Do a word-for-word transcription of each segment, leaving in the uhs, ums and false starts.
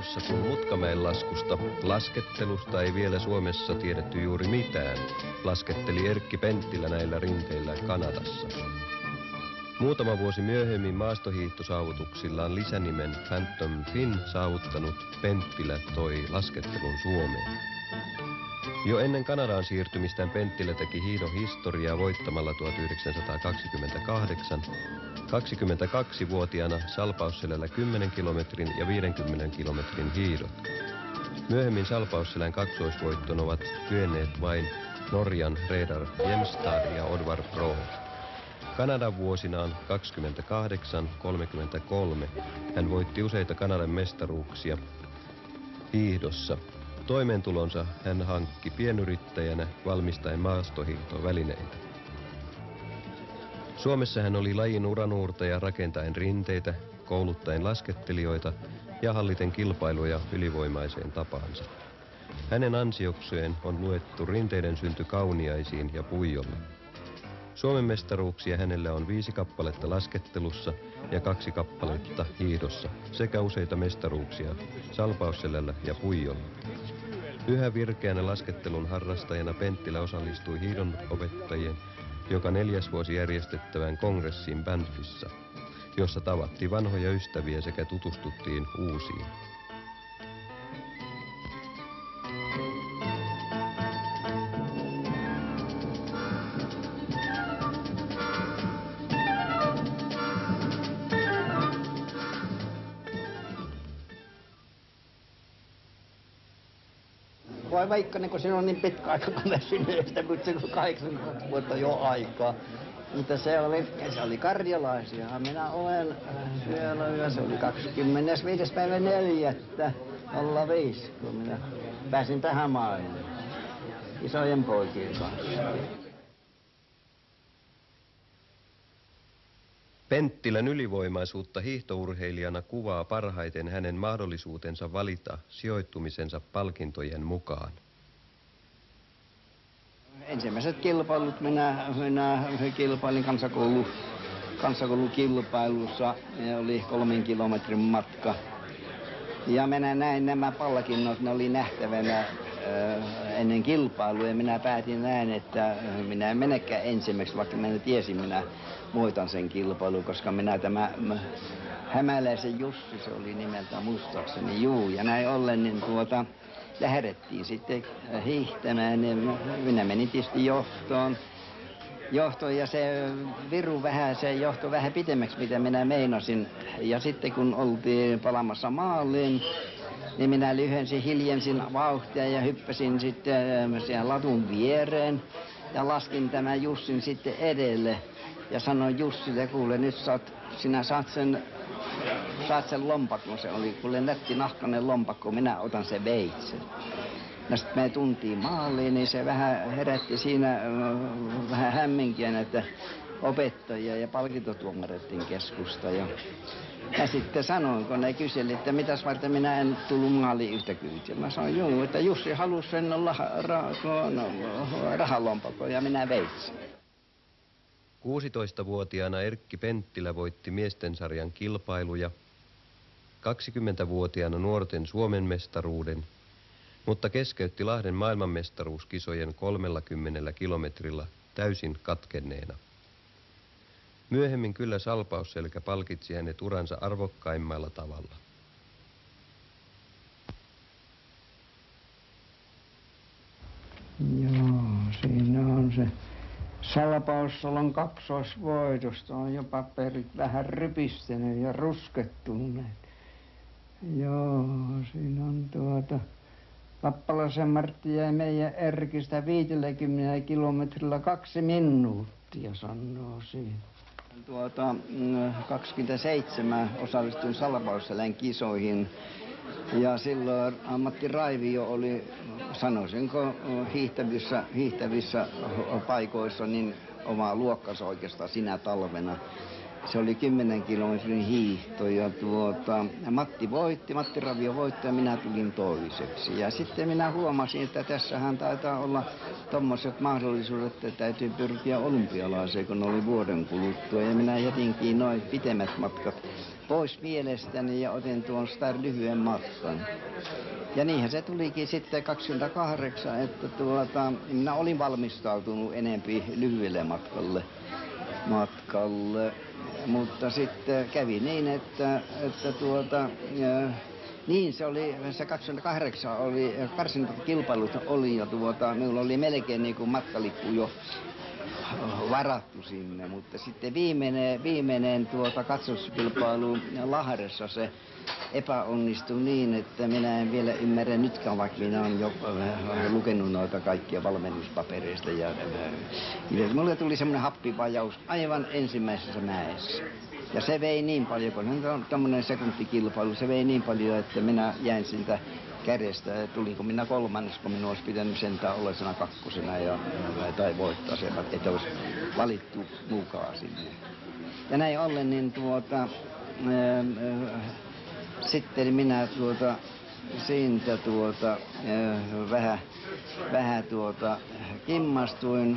alussa, kun Mutkamäen laskusta, laskettelusta ei vielä Suomessa tiedetty juuri mitään, lasketteli Erkki Penttilä näillä rinteillä Kanadassa. Muutama vuosi myöhemmin maastohiihtosaavutuksillaan lisänimen Phantom Finn saavuttanut Penttilä toi laskettelun Suomeen. Jo ennen Kanadaan siirtymistään Penttilä teki hiihdon historiaa voittamalla tuhatyhdeksänsataakaksikymmentäkahdeksan kaksikymmentäkaksivuotiaana Salpausselällä kymmenen kilometrin ja viidenkymmenen kilometrin hiihdot. Myöhemmin Salpausselän kaksoisvoitton ovat kyenneet vain Norjan Reidar Hjemstad ja Odvar Pro. Kanadan vuosinaan kaksikymmentäkahdeksan kolmekymmentäkolme hän voitti useita Kanadan mestaruuksia hiihdossa. Toimeentulonsa hän hankki pienyrittäjänä valmistaen maastohiihtovälineitä. Suomessa hän oli lajin uranuurtaja rakentaen rinteitä, kouluttaen laskettelijoita ja halliten kilpailuja ylivoimaiseen tapaansa. Hänen ansiokseen on luettu rinteiden synty Kauniaisiin ja Puijolle. Suomen mestaruuksia hänellä on viisi kappaletta laskettelussa ja kaksi kappaletta hiihdossa sekä useita mestaruuksia Salpausselällä ja Puijolla. Yhä virkeänä laskettelun harrastajana Penttilä osallistui hiihdon opettajien joka neljäs vuosi järjestettävään kongressiin Banffissa, jossa tavattiin vanhoja ystäviä sekä tutustuttiin uusiin. Vai Veikkanen, kun siinä on niin pitkä aika, kun mä synnyin, mutta se on kahdeksankymmentä vuotta jo aikaa. Mutta se oli, se oli karjalaisia. Minä olen siellä ja se oli kahdeskymmenesviides päivä neljättä nolla viisi, kun minä pääsin tähän maailmaan isojen poikien kanssa. Penttilän ylivoimaisuutta hiihtourheilijana kuvaa parhaiten hänen mahdollisuutensa valita sijoittumisensa palkintojen mukaan. Ensimmäiset kilpailut minä, minä kilpailin kansakoulu, kansakoulukilpailussa. Ne oli kolmen kilometrin matka. Ja minä näin nämä palkinnot, ne oli nähtävänä äh, ennen kilpailua. Ja minä päätin näin, että minä en menekään ensimmäiseksi, vaikka minä tiesin, minä voitan sen kilpailun, koska minä tämä Hämäläisen Jussi, se oli nimeltä muistaakseni, juu. Ja näin ollen, niin tuota, lähdettiin sitten hiihtämään. Ja minä menin tietysti johtoon. Johtoon ja se viru vähän, se johtoi vähän pitemmäksi, mitä minä meinasin. Ja sitten kun oltiin palamassa maaliin, niin minä lyhensin, hiljensin vauhtia ja hyppäsin sitten siihen latun viereen. Ja laskin tämän Jussin sitten edelle. Ja sanoin Jussille, kuule nyt saat, sinä saat sen, saat sen lompakon, se oli kuule nätti nahkainen lompakko, minä otan sen veitsen. Ja sitten me tuntiin maaliin, niin se vähän herätti siinä äh, vähän hämminkiä näitä opettajia ja palkintotuomareiden keskusta. Ja, ja sitten sanoin, kun ne kyseli, että mitäs varten minä en tullut maaliin yhtä kyytiä. Mä sanoin, joo, että Jussi halusi sen olla ra, no, rahalompakon ja minä veitsen. kuusitoistavuotiaana Erkki Penttilä voitti miesten sarjan kilpailuja, kaksikymmentävuotiaana nuorten Suomen mestaruuden, mutta keskeytti Lahden maailmanmestaruuskisojen kolmellakymmenellä kilometrillä täysin katkenneena. Myöhemmin kyllä Salpausselkä palkitsi hänet uransa arvokkaimmalla tavalla. Joo, siinä on se. Salpausselän kaksoisvoitosta on jopa perit vähän rypistyneet ja ruskettuneet. Joo, siinä on tuota... Pappalaisen Martti jäi meidän Erkistä viidelläkymmenellä kilometrillä kaksi minuuttia, sanoo siinä. Tuota, kaksikymmentäseitsemän osallistuin Salpausselän kisoihin. Ja silloin Matti Raivio oli, sanoisinko, hiihtävissä, hiihtävissä paikoissa niin omaa luokkansa oikeastaan sinä talvena. Se oli kymmenen kilometrin hiihto ja tuota, Matti voitti, Matti Raivio voitti ja minä tulin toiseksi. Ja sitten minä huomasin, että tässähän taitaa olla tommoset mahdollisuudet, että täytyy pyrkiä olympialaiseen, kun oli vuoden kuluttua. Ja minä jätinkin noin pitemmät matkat pois mielestäni ja otin tuon sitä lyhyen matkan. Ja niinhän se tulikin sitten kaksikymmentäkahdeksan, että tuota, minä olin valmistautunut enempi lyhyelle matkalle. matkalle. Mutta sitten kävi niin, että, että tuota, ja, niin se oli, se kaksikymmentäkahdeksan oli, karsintakilpailut oli ja tuota, minulla oli melkein niin kuin matkalippu jo varattu sinne, mutta sitten viimeinen, viimeinen tuota katsomuskilpailu Lahdessa se epäonnistui niin, että minä en vielä ymmärrä nytkään, vaikka minä olen jo äh, lukenut noita kaikkia valmennuspapereista. Ja, äh, mulle tuli semmoinen happivajaus aivan ensimmäisessä mäessä. Ja se vei niin paljon, kun on tämmöinen sekuntikilpailu, se vei niin paljon, että minä jäin siltä kädestä. Tulinko minä kolmannes, kun minua olisi pitänyt sentään ollesena kakkosena ja, tai voittaa se, että olisi valittu mukaan sinne. Ja näin ollen, niin tuota, ää, ää, sitten minä tuota, siitä tuota, ää, vähän, vähän tuota, kimmastuin.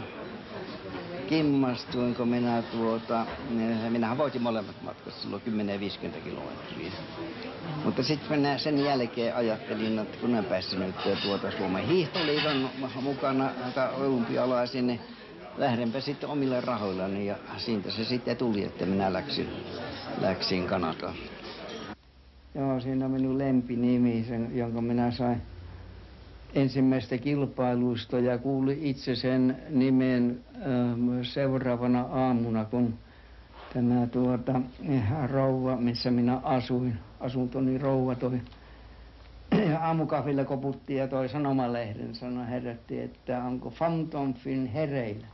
Kimmastuin, kun minä tuota, minähän voitin molemmat matkat silloin kymmenen viisikymmentä kilometriä. Mutta sitten minä sen jälkeen ajattelin, että kun en päässyt nyt tuota Suomen hiihtoliiton mukana olympialaisiin, niin lähdenpä sitten omille rahoillani ja siitä se sitten tuli, että minä läksin, läksin Kanadaan. Joo, siinä on minun lempinimi, sen, jonka minä sain ensimmäistä kilpailuista ja kuulin itse sen nimen äh, seuraavana aamuna, kun tämä tuota, rouva, missä minä asuin, asuntoni rouva toi aamukahvilla koputti ja toi sanomalehden sanoi, herätti, että onko Phantom Fin hereillä.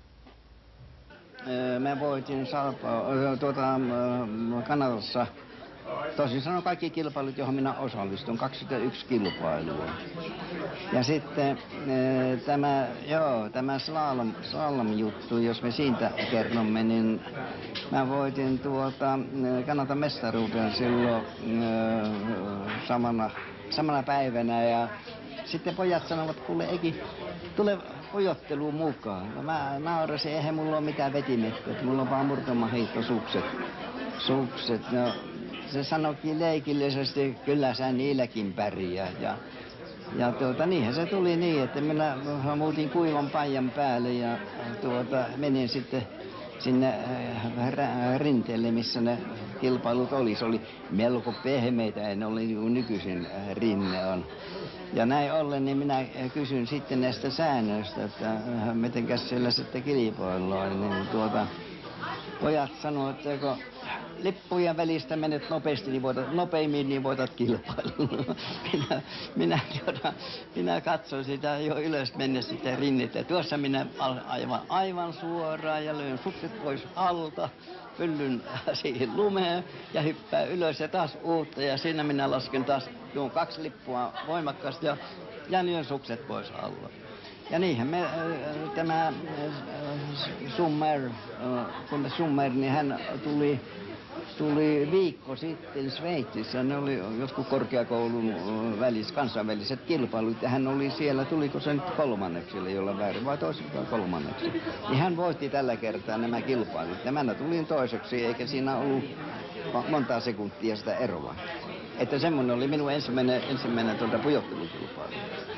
Öö, mä voitin Salpa, tuota, Kanadassa. Toisin sanoen kaikki kilpailut, johon minä osallistun, kaksikymmentäyksi kilpailua. Ja sitten e, tämä, joo, tämä slalom, slalom-juttu, jos me siitä kerromme, niin mä voitin tuota Kanadan mestaruuden silloin e, samana, samana päivänä. Ja sitten pojat sanovat, kuule Eki, tule pojotteluun mukaan. No mä naurasin, eihän mulla ole mitään vetimettä, että mulla on vaan murtomahiittosukset. Sukset, no. Se sanoikin leikillisesti, kyllä sä niilläkin pärjää. Ja, ja tuota, niinhän se tuli niin, että minä muutin kuivan paijan päälle ja tuota, menin sitten sinne rinteelle, missä ne kilpailut oli. Se oli melko pehmeitä, en ole niin kuin nykyisin rinne on. Ja näin ollen, niin minä kysyn sitten näistä säännöistä, että mitenkäs siellä sitten kilpaillaan. Niin tuota, pojat sanoivat, että kun lippujen välistä menet nopeasti, niin voitat, nopeimmin, niin voitat kilpailun. Minä, minä, tuota, minä katson sitä jo ylös mennä sitä rinnettä. Tuossa minä aivan, aivan suoraan ja löin sukset pois alta, pyllyn siihen lumeen ja hyppään ylös ja taas uutta. Ja siinä minä lasken taas tuon kaksi lippua voimakkaasti ja, ja lyön sukset pois alla. Ja niinhän me, tämä Summer, kun Summer, niin hän tuli, tuli viikko sitten Sveitsissä. Ne oli jotkut korkeakoulun välis, kansainväliset kilpailut ja hän oli siellä, tuliko se nyt kolmanneksi, jolla väärin vai toiseksi vai kolmanneksi. Niin hän voitti tällä kertaa nämä kilpailut ja mä tulin toiseksi eikä siinä ollut montaa sekuntia sitä eroa. Että semmoinen oli minun ensimmäinen, ensimmäinen tuota pujottelukilpailu.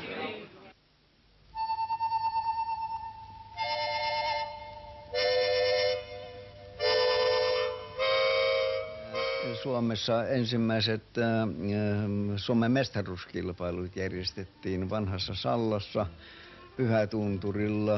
Suomessa ensimmäiset äh, Suomen mestaruuskilpailut järjestettiin vanhassa Sallassa, Pyhätunturilla.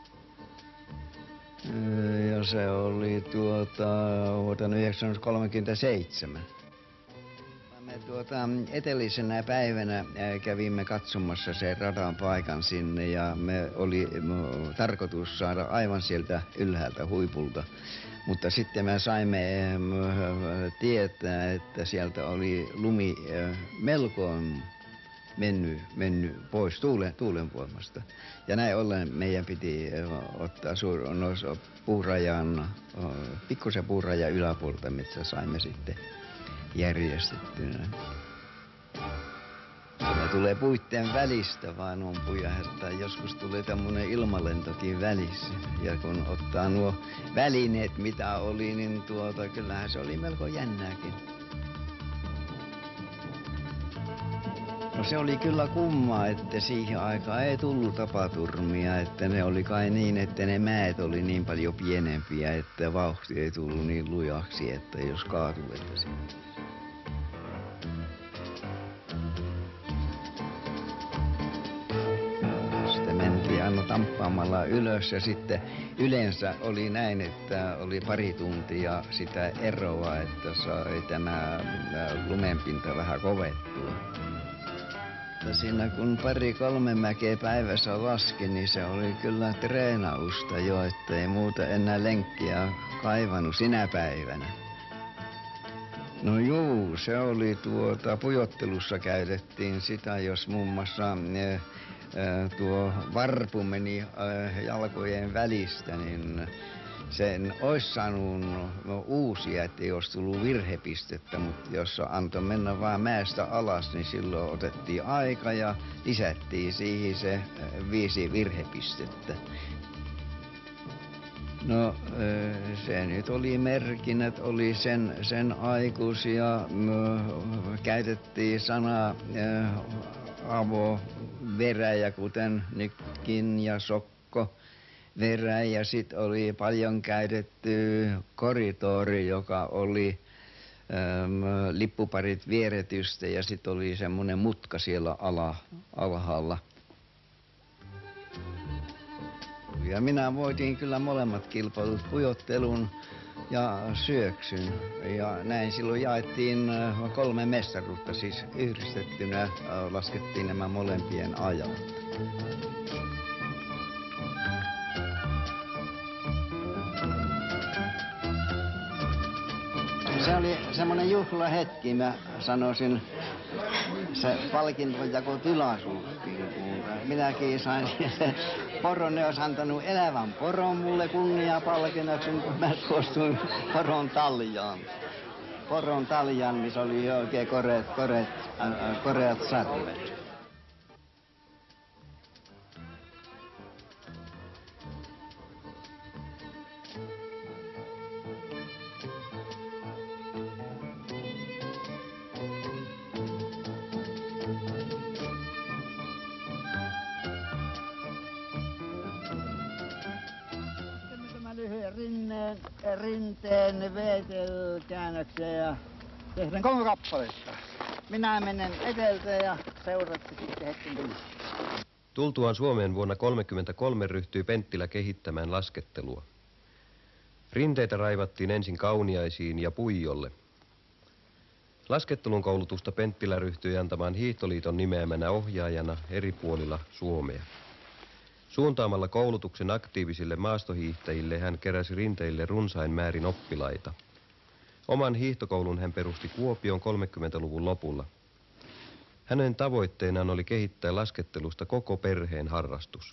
Ja se oli tuota, vuonna yhdeksänsataakolmekymmentäseitsemän. Me tuota, etellisenä päivänä kävimme katsomassa sen radan paikan sinne ja me oli tarkoitus saada aivan sieltä ylhäältä huipulta. Mutta sitten me saimme tietää, että sieltä oli lumi melkoon mennyt, mennyt pois tuulen, tuulenvoimasta. Ja näin ollen meidän piti ottaa suur, no, puurajan, pikkusen puurajan yläpuolta, mitä saimme sitten järjestettynä. Ne tulee puitten välistä vaan umpuja, että joskus tulee tämmönen ilmalentokin välissä. Ja kun ottaa nuo välineet, mitä oli, niin tuota, kyllähän se oli melko jännääkin. No se oli kyllä kummaa, että siihen aikaan ei tullut tapaturmia, että ne oli kai niin, että ne mäet oli niin paljon pienempiä, että vauhti ei tullut niin lujaksi, että jos kaatui, että se... Sitten mentiin aina tamppaamalla ylös ja sitten yleensä oli näin, että oli pari tuntia sitä eroa, että sai tämä lumenpinta vähän kovettua. Siinä kun pari-kolme mäkeä päivässä laski, niin se oli kyllä treenausta jo, että ei muuta enää lenkkiä kaivannut sinä päivänä. No juu, se oli tuota, pujottelussa käytettiin sitä, jos muun muassa e, tuo varpu meni e, jalkojen välistä, niin sen olisi saanut uusia, ettei olisi tullut virhepistettä, mutta jos antoi mennä vaan mäestä alas, niin silloin otettiin aika ja lisättiin siihen se viisi virhepistettä. No se nyt oli merkinnät, oli sen, sen aikuisia, käytettiin sanaa avoveräjä, kuten nytkin, ja sokko. Verä, ja sitten oli paljon käytetty koridori, joka oli äm, lippuparit vieretystä ja sitten oli semmoinen mutka siellä ala, alhaalla. Ja minä voitin kyllä molemmat kilpailut, pujottelun ja syöksyn. Ja näin silloin jaettiin kolme mestaruutta, siis yhdistettynä laskettiin nämä molempien ajat. Se oli semmoinen juhlahetki, mä sanoisin, se palkintonjakotilaisuuskin. Minäkin sain se poron, ne olisi antanut elävän poron mulle kunniapalkinnoksi, kun mä suostuin poron taljaan. Poron taljaan, missä oli oikein koreat, koreat, äh, koreat sarvet. Rinneen, rinteen veetelkäännöksiä ja tehdään kolme kappaletta. Minä menen edeltä ja seuraavaksi sitten hetken tuli. Tultuaan Suomeen vuonna tuhatyhdeksänsataakolmekymmentäkolme ryhtyi Penttilä kehittämään laskettelua. Rinteitä raivattiin ensin Kauniaisiin ja Puijolle. Laskettelun koulutusta Penttilä ryhtyi antamaan Hiihtoliiton nimeämänä ohjaajana eri puolilla Suomea. Suuntaamalla koulutuksen aktiivisille maastohiihtäjille hän keräsi rinteille runsain määrin oppilaita. Oman hiihtokoulun hän perusti Kuopioon kolmekymmentäluvun lopulla. Hänen tavoitteenaan oli kehittää laskettelusta koko perheen harrastus.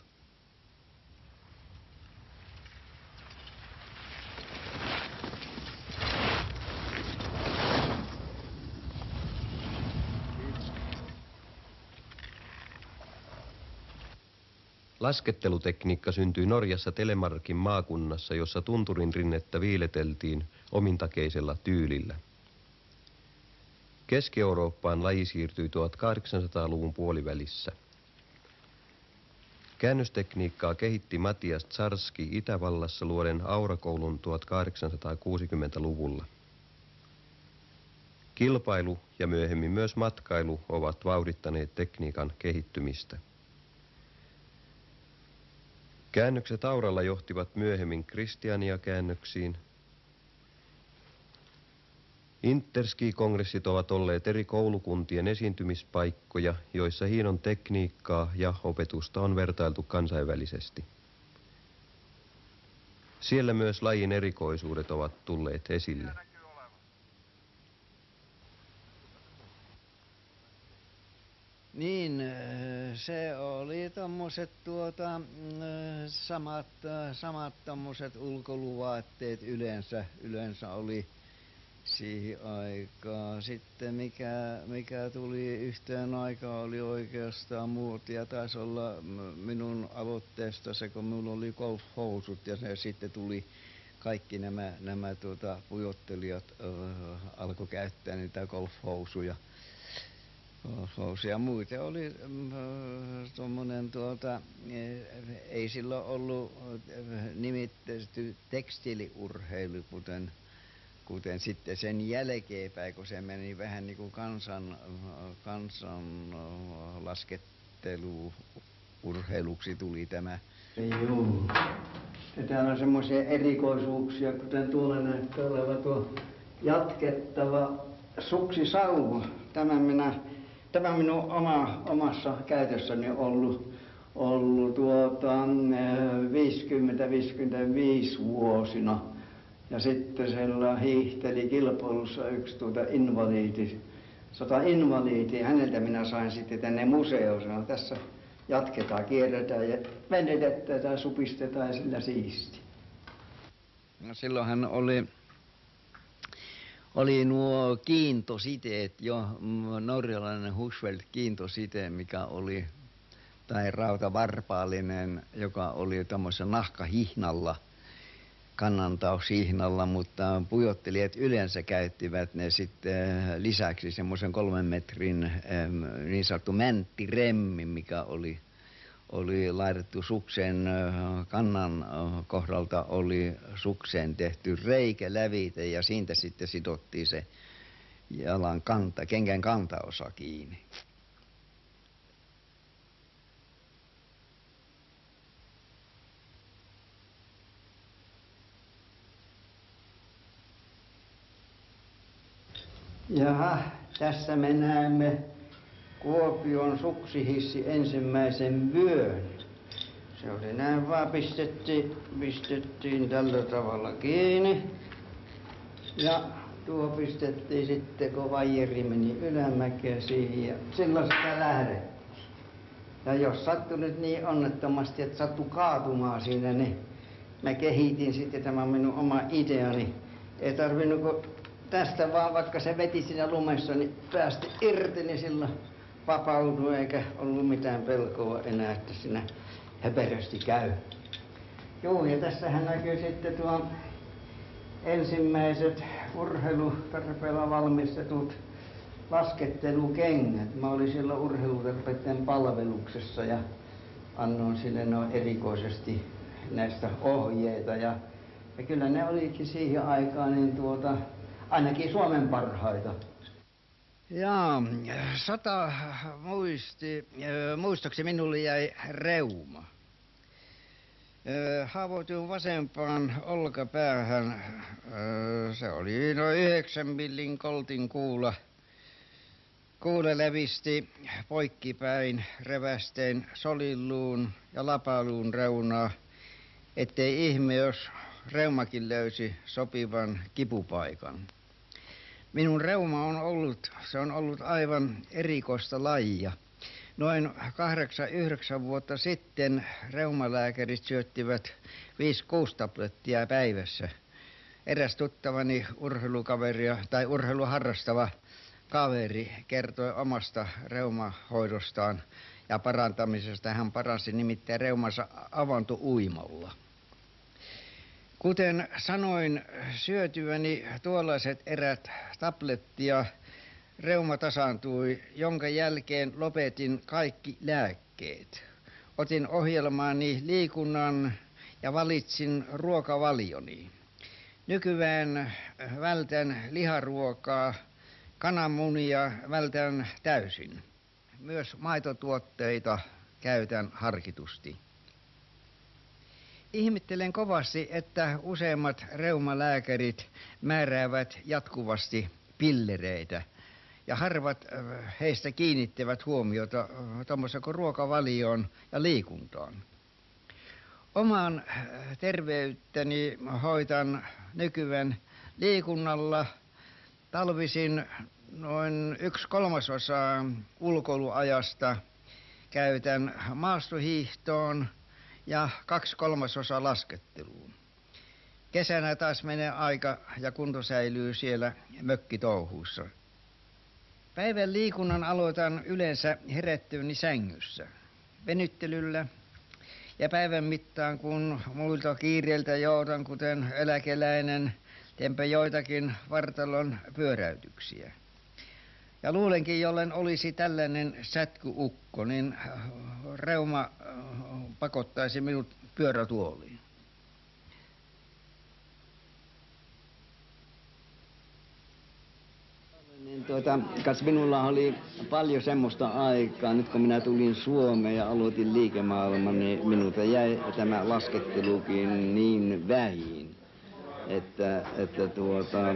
Laskettelutekniikka syntyi Norjassa Telemarkin maakunnassa, jossa tunturin rinnettä viileteltiin omintakeisella tyylillä. Keski-Eurooppaan laji siirtyi tuhatkahdeksansataaluvun puolivälissä. Käännöstekniikkaa kehitti Matias Czarski Itävallassa luoden Aurakoulun tuhatkahdeksansataakuusikymmentäluvulla. Kilpailu ja myöhemmin myös matkailu ovat vauhdittaneet tekniikan kehittymistä. Käännökset auralla johtivat myöhemmin Kristiania-käännöksiin. Interski-kongressit ovat olleet eri koulukuntien esiintymispaikkoja, joissa hiinon tekniikkaa ja opetusta on vertailtu kansainvälisesti. Siellä myös lajin erikoisuudet ovat tulleet esille. Niin, se oli tommoset tuota, samat, samat tommoset ulkoluvaatteet yleensä, yleensä oli siihen aikaan. Sitten mikä, mikä tuli yhteen aikaan oli oikeastaan muotia, taisi olla minun aloitteesta se, kun minulla oli golfhousut ja se sitten tuli kaikki nämä, nämä tuota, pujottelijat äh, alkoi käyttää niitä golfhousuja. housuja. Muuten oli tuommoinen tuota, ei silloin ollut nimitetty tekstiiliurheilu, kuten, kuten sitten sen jälkeenpäin, kun se meni vähän niin kuin kansan, kansan laskettelu urheiluksi tuli tämä. Joo. Ja täällä on semmoisia erikoisuuksia, kuten tuolla näyttää olevan tuo jatkettava suksisauva. Tämä minä, tämä minun oma, omassa käytössäni on ollut, ollut tuota, viisikymmentä viisikymmentäviisi vuosina. Ja sitten siellä hiihteli kilpailussa yksi tuota invaliidi, sata invaliidi. Häneltä minä sain sitten tänne museoon. Tässä jatketaan, kierretään ja venetetään tai supistetaan ja sillä siisti. No silloinhan oli, oli nuo kiintositeet jo, norjalainen Husfeldt kiintosite, mikä oli, tai rautavarpaallinen, joka oli tämmöisessä nahkahihnalla, kannantaushihnalla, mutta pujottelijat yleensä käyttivät ne sitten lisäksi semmoisen kolmen metrin niin sanottu mänttiremmi, mikä oli, oli laitettu suksen kannan kohdalta, oli sukseen tehty reikä lävite ja siitä sitten sidottiin se jalan kanta, kengän kantaosa kiinni. Jaha, tässä me näemme Kuopion suksihissi ensimmäisen vyön. Se oli näin vaan, pistettiin, pistettiin tällä tavalla kiinni. Ja tuo pistettiin sitten, kun vaijeri meni ylämäkeen siihen ja silloin sitä lähdettiin. Ja jos sattui nyt niin onnettomasti, että sattui kaatumaan siinä, niin mä kehitin sitten tämän minun oma ideani. Ei tarvinnut kun tästä vaan, vaikka se veti siinä lumessa, niin päästi irti, niin silloin vapautui eikä ollut mitään pelkoa enää, että siinä höperösti käy. Joo, ja tässähän näkyy sitten tuo ensimmäiset urheilutarpeilla valmistetut laskettelukengät. Mä olin silloin urheilutarpeiden palveluksessa ja annoin sille noin erikoisesti näistä ohjeita. Ja, ja kyllä ne olikin siihen aikaan niin tuota, ainakin Suomen parhaita. Jaa, sata muisti, muistoksi minulle jäi reuma. Haavoituin vasempaan olkapäähän. Se oli noin yhdeksän millin koltin kuula. Kuule lävisti poikkipäin revästein solilluun ja lapaluun reunaa, ettei ihme, jos reumakin löysi sopivan kipupaikan. Minun reuma on ollut, se on ollut aivan erikoista lajia. Noin kahdeksan, yhdeksän vuotta sitten reumalääkärit syöttivät viisi kuusi tablettia päivässä. Eräs tuttavani urheilukaveria tai urheiluharrastava kaveri kertoi omasta reumahoidostaan ja parantamisesta. Hän paransi nimittäin reumansa avantouimalla. Kuten sanoin, syötyäni tuollaiset erät tablettia, reuma tasaantui, jonka jälkeen lopetin kaikki lääkkeet. Otin ohjelmaani liikunnan ja valitsin ruokavalioni. Nykyään vältän liharuokaa, kananmunia vältän täysin. Myös maitotuotteita käytän harkitusti. Ihmettelen kovasti, että useimmat reumalääkärit määräävät jatkuvasti pillereitä ja harvat heistä kiinnittävät huomiota tuommoiseen kuin ruokavalioon ja liikuntaan. Oman terveyttäni hoitan nykyään liikunnalla. Talvisin noin yksi kolmasosa ulkoiluajasta käytän maastohiihtoon ja kaksi kolmasosa lasketteluun. Kesänä taas menee aika ja kunto säilyy siellä mökkitouhuissa. Päivän liikunnan aloitan yleensä herättyäni sängyssä, venyttelyllä ja päivän mittaan kun muilta kiireiltä joudan, kuten eläkeläinen, tempä joitakin vartalon pyöräytyksiä. Ja luulenkin, jollen olisi tällainen sätkyukko, niin reuma pakottaisi minut pyörätuoliin. Niin tuota, kas minulla oli paljon semmoista aikaa, nyt kun minä tulin Suomeen ja aloitin liikemaailman, niin minulta jäi tämä laskettelukin niin vähin, että, että tuota,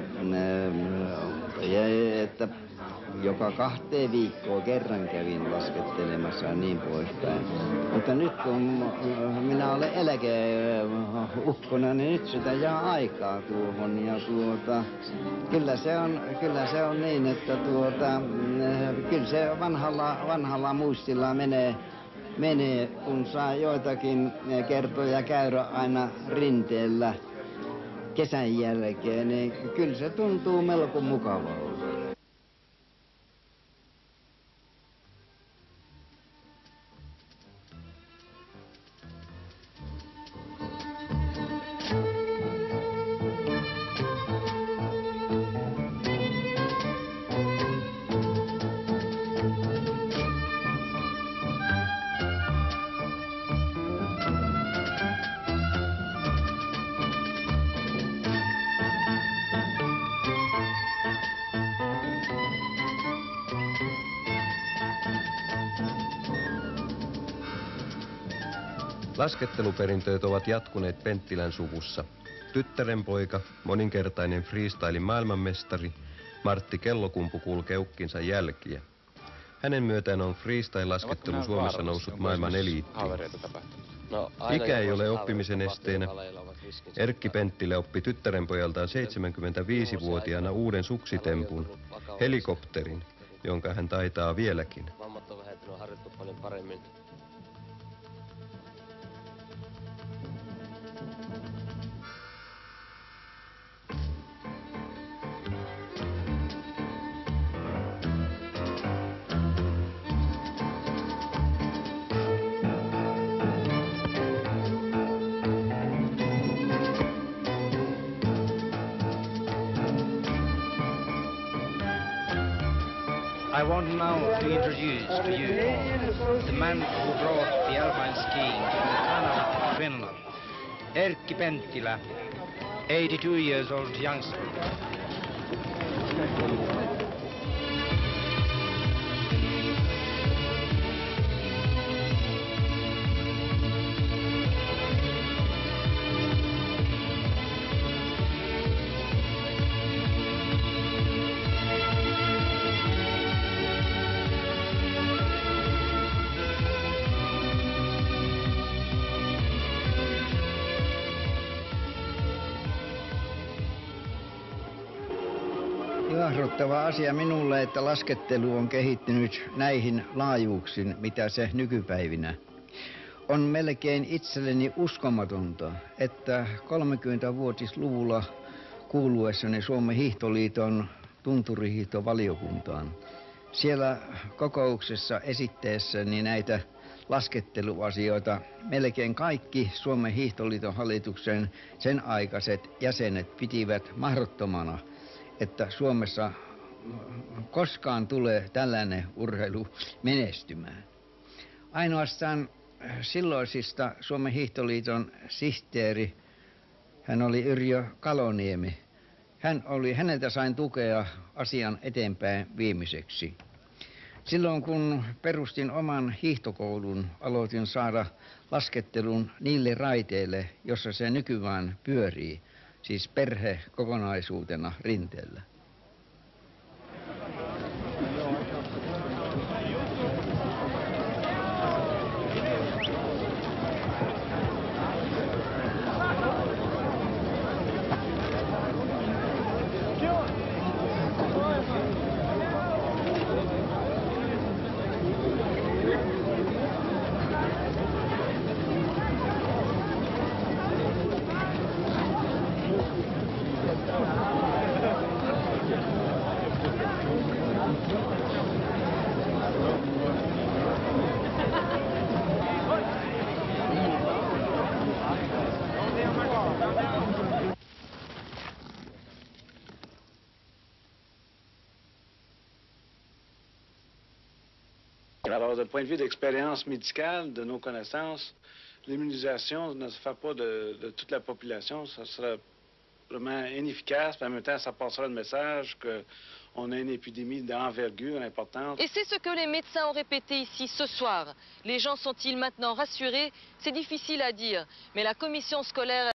jäi, että joka kahteen viikkoon kerran kävin laskettelemassa ja niin poispäin. Mutta nyt kun minä olen eläkeukkona, niin nyt sitä jää aikaa tuohon. Ja tuota, kyllä, se on, kyllä se on niin, että tuota, kyllä se vanhalla, vanhalla muistilla menee, menee, kun saa joitakin kertoja käydä aina rinteellä kesän jälkeen, niin kyllä se tuntuu melko mukavalta. Lasketteluperinteet ovat jatkuneet Penttilän suvussa. Tyttärenpoika, moninkertainen freestylin maailmanmestari, Martti Kellokumpu kulkee ukkinsa jälkiä. Hänen myötään on freestyle-laskettelu Suomessa noussut maailman eliittiin. No, ikä ei ole oppimisen esteenä. Erkki Penttilä oppi tyttärenpojaltaan seitsemänkymmentäviisivuotiaana uuden suksitempun, helikopterin, jonka hän taitaa vieläkin. Vammat on vähentynyt, on harjoittu paljon paremmin. I want now to introduce to you the man who brought the alpine skiing from Canada to Finland, Erkki Penttilä, eighty-two years old youngster. Ilahduttava asia minulle, että laskettelu on kehittynyt näihin laajuuksiin, mitä se nykypäivinä. On melkein itselleni uskomatonta, että kolmekymmentävuotisluvulla kuuluessani Suomen Hiihtoliiton tunturihiihtovaliokuntaan. Siellä kokouksessa esitteessäni näitä lasketteluasioita melkein kaikki Suomen Hiihtoliiton hallituksen sen aikaiset jäsenet pitivät mahdottomana, että Suomessa koskaan tulee tällainen urheilu menestymään. Ainoastaan silloisista Suomen Hiihtoliiton sihteeri, hän oli Yrjö Kaloniemi. Hän oli, häneltä sain tukea asian eteenpäin viimeiseksi. Silloin kun perustin oman hiihtokoulun, aloitin saada laskettelun niille raiteille, jossa se nykyään pyörii. Siis perhe kokonaisuutena rinteellä. Alors, du point de vue d'expérience médicale, de nos connaissances, l'immunisation ne se fait pas de, de toute la population. Ça sera vraiment inefficace, mais en même temps, ça passera le message qu'on a une épidémie d'envergure importante. Et c'est ce que les médecins ont répété ici ce soir. Les gens sont-ils maintenant rassurés? C'est difficile à dire, mais la commission scolaire